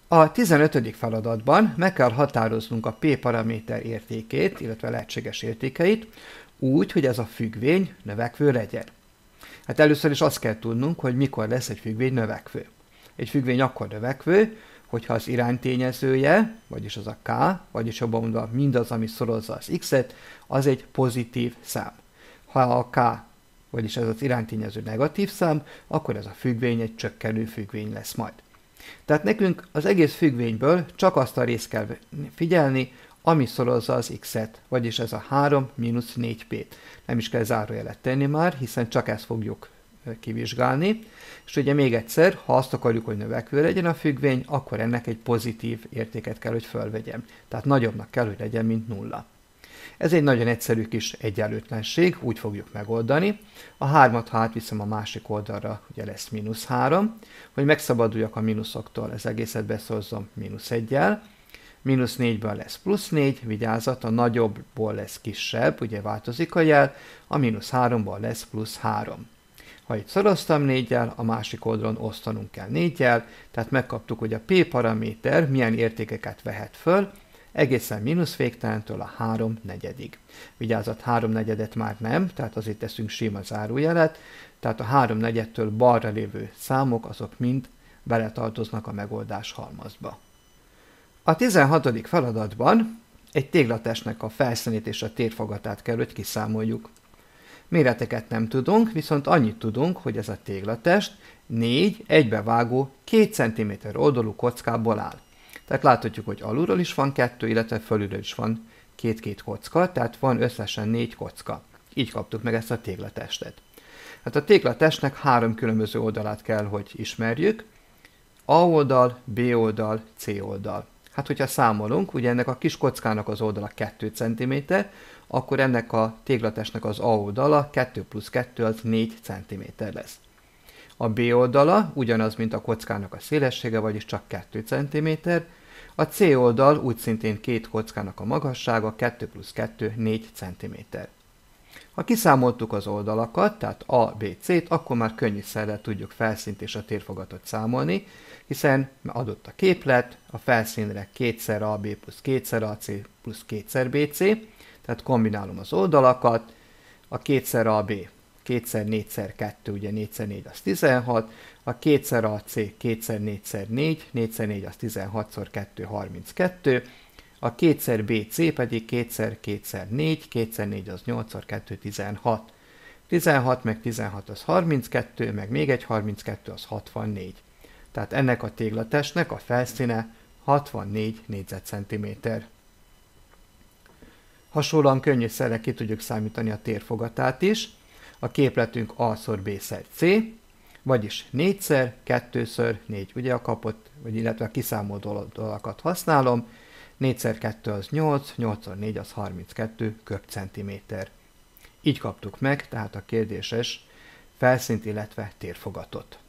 A 15. feladatban meg kell határoznunk a P paraméter értékét, illetve lehetséges értékeit, úgy, hogy ez a függvény növekvő legyen. Hát először is azt kell tudnunk, hogy mikor lesz egy függvény növekvő. Egy függvény akkor növekvő, hogyha az iránytényezője, vagyis az a k, vagyis jobban mondva mindaz, ami szorozza az x-et, az egy pozitív szám. Ha a k, vagyis ez az iránytényező negatív szám, akkor ez a függvény egy csökkenő függvény lesz majd. Tehát nekünk az egész függvényből csak azt a részt kell figyelni, ami szorozza az x-et, vagyis ez a 3 mínusz 4p-t. Nem is kell zárójelet tenni már, hiszen csak ezt fogjuk kivizsgálni. És ugye még egyszer, ha azt akarjuk, hogy növekvő legyen a függvény, akkor ennek egy pozitív értéket kell, hogy fölvegyem. Tehát nagyobbnak kell, hogy legyen, mint 0. Ez egy nagyon egyszerű kis egyenlőtlenség, úgy fogjuk megoldani. A 3-at, ha átviszem a másik oldalra, ugye lesz mínusz 3. Hogy megszabaduljak a mínuszoktól, ez egészet beszorozzom mínusz 1-jel. Mínusz 4-ből lesz plusz 4, vigyázat, a nagyobbból lesz kisebb, ugye változik a jel, a mínusz 3-ból lesz plusz 3. Ha itt szoroztam 4-jel, a másik oldalon osztanunk kell 4-jel, tehát megkaptuk, hogy a P paraméter milyen értékeket vehet föl, egészen mínusz végtelentől a 3/4-ig. Vigyázat, 3/4-et már nem, tehát azért teszünk sima zárójelet, tehát a 3/4-től balra lévő számok azok mind beletartoznak a megoldás halmazba. A 16. feladatban egy téglatestnek a felszínét és a térfogatát kell, hogy kiszámoljuk. Méreteket nem tudunk, viszont annyit tudunk, hogy ez a téglatest 4 egybevágó 2 cm oldalú kockából áll. Tehát láthatjuk, hogy alulról is van 2, illetve fölülről is van 2 kocka, tehát van összesen 4 kocka. Így kaptuk meg ezt a téglatestet. Hát a téglatestnek 3 különböző oldalát kell, hogy ismerjük. A oldal, B oldal, C oldal. Hát, hogyha számolunk, ugye ennek a kis kockának az oldala 2 cm, akkor ennek a téglatestnek az A oldala 2 plusz 2 az 4 cm lesz. A B oldala ugyanaz, mint a kockának a szélessége, vagyis csak 2 cm. A C oldal úgy szintén két kockának a magassága, 2 plusz 2, 4 cm. Ha kiszámoltuk az oldalakat, tehát A, B, C-t, akkor már könnyűszerrel tudjuk felszínt és a térfogatot számolni, hiszen adott a képlet, a felszínre 2x AB plusz 2x AC plusz 2x BC, tehát kombinálom az oldalakat, a 2x AB, 2x4x2, ugye 4x4 az 16, a 2x AC, 2x4x4, 4x4 az 16x2, 32, a 2x BC pedig 2x2x4, 2x4 az 8x2, 16. 16 meg 16 az 32, meg még egy 32 az 64. Tehát ennek a téglatestnek a felszíne 64 négyzetcentiméter. Hasonlóan könnyűszerrel ki tudjuk számítani a térfogatát is. A képletünk A-szor B-szer C, vagyis 4-szer 2-ször 4, ugye a kapott, vagy illetve a kiszámolt oldalakat használom. 4x2 az 8, 8x4 az 32 köbcentiméter. Így kaptuk meg tehát a kérdéses felszínt, illetve térfogatot.